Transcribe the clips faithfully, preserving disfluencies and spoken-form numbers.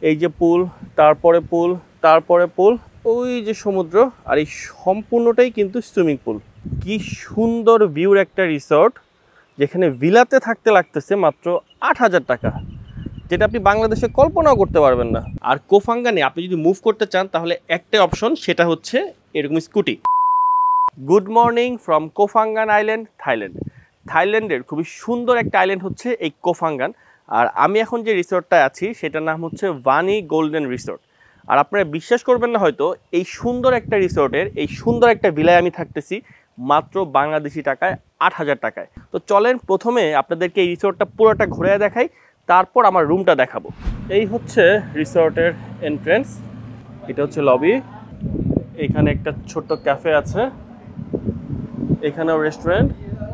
এই যে পুল, তারপরে পুল, তারপরে পুল, ওই যে সমুদ্র, আর এই সম্পূর্ণটাই কিন্তু সুইমিং পুল। কি সুন্দর ভিউর একটা রিসর্ট, যেখানে ভিলাতে থাকতে লাগতেছে মাত্র আট হাজার টাকা, যেটা আপনি বাংলাদেশে কল্পনাও করতে পারবেন না। আর কোফাঙ্গানে আপনি যদি মুভ করতে চান তাহলে একটাই অপশন, সেটা হচ্ছে এরকম scooty. Good morning from Koh Phangan island, Thailand. থাইল্যান্ডের খুবই সুন্দর একটা আইল্যান্ড হচ্ছে এই কোফাঙ্গান। আর আমি এখন যে রিসর্টটায় আছি সেটার নাম হচ্ছে ভানি গোল্ডেন রিসর্ট। আর আপনারা বিশ্বাস করবেন না হয়তো, এই সুন্দর একটা রিসর্টের এই সুন্দর একটা ভিলায় আমি থাকতেছি মাত্র বাংলাদেশি টাকায় আট হাজার টাকায়। তো চলেন প্রথমে আপনাদেরকে এই রিসর্টটা পুরোটা ঘুরে দেখাই, তারপর আমার রুমটা দেখাবো। এই হচ্ছে রিসর্টের এন্ট্রেন্স, এটা হচ্ছে লবি। এখানে একটা ছোট্ট ক্যাফে আছে, এখানেও রেস্টুরেন্ট,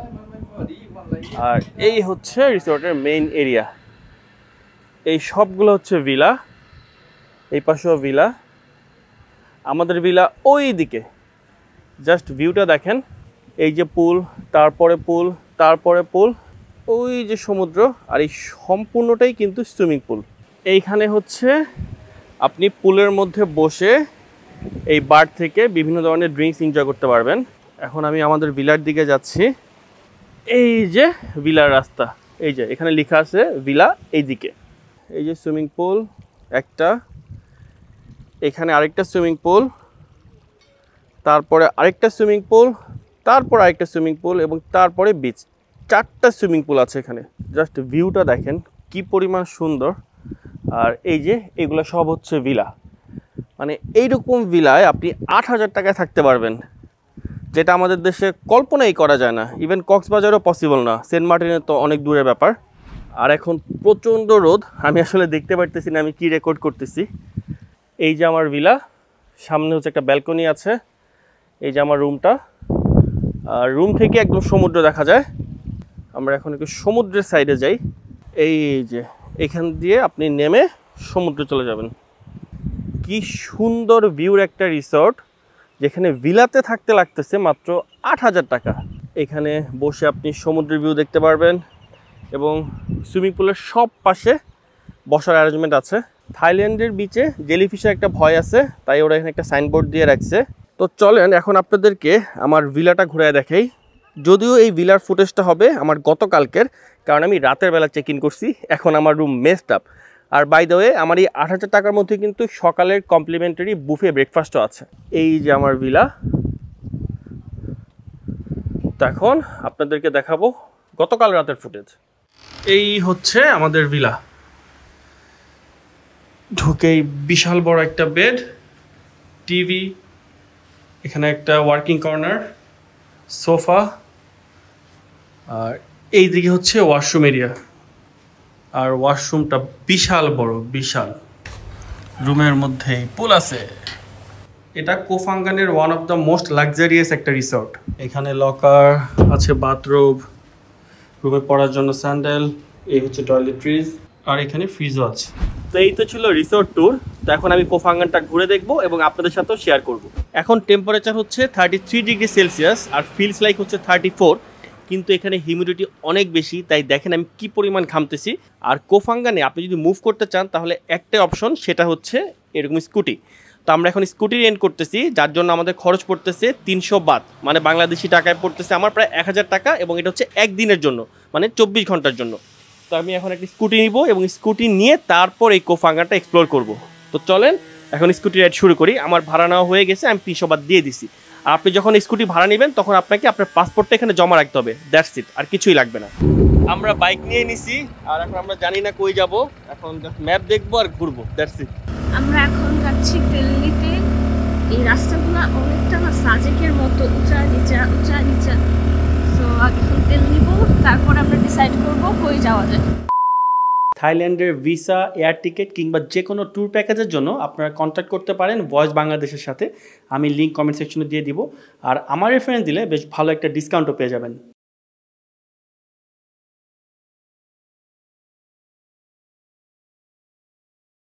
আর এই হচ্ছে রিসর্টের মেইন এরিয়া। এই সবগুলো হচ্ছে ভিলা, এই পাশেও ভিলা, আমাদের ভিলা ওই দিকে। জাস্ট ভিউটা দেখেন, এই যে পুল, তারপরে পুল, তারপরে পুল, ওই যে সমুদ্র, আর এই সম্পূর্ণটাই কিন্তু সুইমিং পুল। এইখানে হচ্ছে আপনি পুলের মধ্যে বসে এই বার থেকে বিভিন্ন ধরনের ড্রিঙ্কস এনজয় করতে পারবেন। এখন আমি আমাদের ভিলার দিকে যাচ্ছি। এই যে ভিলার রাস্তা, এই যে এখানে লেখা আছে ভিলা এই দিকে। এই যে সুইমিং পুল একটা, এখানে আরেকটা সুইমিং পুল, তারপরে আরেকটা সুইমিং পুল, তারপর আরেকটা সুইমিং পুল, এবং তারপরে বিচ। চারটা সুইমিং পুল আছে এখানে। জাস্ট ভিউটা দেখেন কি পরিমাণ সুন্দর। আর এই যে এগুলো সব হচ্ছে ভিলা, মানে এইরকম ভিলায় আপনি আট হাজার টাকায় থাকতে পারবেন, যেটা আমাদের দেশে কল্পনাই করা যায় না। ইভেন কক্সবাজারও পসিবল না, সেন্ট মার্টিনে তো অনেক দূরের ব্যাপার। আর এখন প্রচণ্ড রোদ, আমি আসলে দেখতে পারতেছি না আমি কি রেকর্ড করতেছি। এই যে আমার ভিলা, সামনে হচ্ছে একটা ব্যালকনি আছে। এই যে আমার রুমটা, আর রুম থেকে একদম সমুদ্র দেখা যায়। আমরা এখন একটু সমুদ্রের সাইডে যাই। এই যে এখান দিয়ে আপনি নেমে সমুদ্রে চলে যাবেন। কি সুন্দর ভিউর একটা রিসর্ট, যেখানে ভিলাতে থাকতে লাগতেছে মাত্র আট হাজার টাকা। এখানে বসে আপনি সমুদ্রের ভিউ দেখতে পারবেন, এবং সুইমিং পুলের সব পাশে বসার অ্যারেঞ্জমেন্ট আছে। থাইল্যান্ডের বিচে জেলিফিশের একটা ভয় আছে, তাই ওরা এখানে একটা সাইনবোর্ড দিয়ে রাখছে। তো চলেন এখন আপনাদেরকে আমার ভিলাটা ঘুরে দেখাই। যদিও এই ভিলার ফুটেজটা হবে আমার গতকালকের, কারণ আমি রাতের বেলা চেক ইন করছি, এখন আমার রুম মেসড আপ। আর বাই দ্য ওয়ে, আমার এই আট হাজার টাকার মধ্যে কিন্তু সকালের কমপ্লিমেন্টারি বুফে ব্রেকফাস্টও আছে। এই যে আমার ভিলা। তো এখন আপনাদেরকে দেখাবো গতকাল রাতের ফুটেজ। এই হচ্ছে আমাদের ভিলা। ঢুকেই বিশাল বড় একটা বেড, টিভি, এখানে একটা ওয়ার্কিং কর্নার, সোফা, আর এই দিকে হচ্ছে ওয়াশরুম এরিয়া। আর ওয়াশরুমটা বিশাল বড়, বিশাল। রুমের মধ্যেই পুল আছে। এটা কোফাঙ্গানের one of the most luxurious একটা রিসর্ট। এখানে লকার আছে, বাথরুম, রুমে পড়ার জন্য স্যান্ডেল, এই হচ্ছে টয়লেট্রিজ, আর এখানে ফ্রিজও আছে। তো এই তো ছিল রিসর্ট ট্যুর। তো এখন আমি কোফাঙ্গানটা ঘুরে দেখবো এবং আপনাদের সাথেও শেয়ার করব। এখন টেম্পারেচার হচ্ছে থার্টি থ্রি ডিগ্রি সেলসিয়াস, আর ফিলস লাইক হচ্ছে থার্টি ফোর, কিন্তু এখানে হিউমিডিটি অনেক বেশি, তাই দেখেন আমি কি পরিমাণ ঘামতেছি। আর কোফাঙ্গানে আপনি যদি মুভ করতে চান তাহলে একটাই অপশন, সেটা হচ্ছে এরকম স্কুটি। তো আমরা এখন স্কুটি রেন্ট করতেছি, যার জন্য আমাদের খরচ পড়তেছে তিনশো বাত, মানে বাংলাদেশি টাকায় পড়তেছে আমার প্রায় এক হাজার টাকা, এবং এটা হচ্ছে একদিনের জন্য, মানে চব্বিশ ঘন্টার জন্য। তো আমি এখন একটা স্কুটি নিব, এবং স্কুটি নিয়ে তারপর এই কোফাঙ্গানটা এক্সপ্লোর করব। তো চলেন এখন স্কুটি রাইড শুরু করি। আমার ভাড়া নেওয়া হয়ে গেছে, আমি তিনশো বাত দিয়ে দিছি। আর আপনি যখন স্কুটি ভাড়া নেবেন তখন আপনাকে আপনার পাসপোর্টটা এখানে জমা রাখতে হবে, দ্যাটস ইট, আর কিছুই লাগবে না। আমরা বাইক নিয়ে নিছি, আর এখন আমরা জানি না কই যাব, এখন ম্যাপ দেখবো আর ঘুরবো, দ্যাটস ইট। আমরা এখন যাচ্ছি দিল্লিতে। এই রাস্তাগুলো অনেকটা না সাজেকের মতো, উঁচা নিচা উঁচা নিচা। সো আগে তেল নিব, তারপর আমরা ডিসাইড করব কই যাওয়া যায়। থাইল্যান্ডের ভিসা, এয়ার টিকিট কিংবা যে কোনো ট্যুর প্যাকেজের জন্য আপনারা কন্ট্যাক্ট করতে পারেন ভয়েস বাংলাদেশের সাথে। আমি লিঙ্ক কমেন্ট সেকশনে দিয়ে দিব, আর আমার রেফারেন্স দিলে বেশ ভালো একটা ডিসকাউন্টও পেয়ে যাবেন।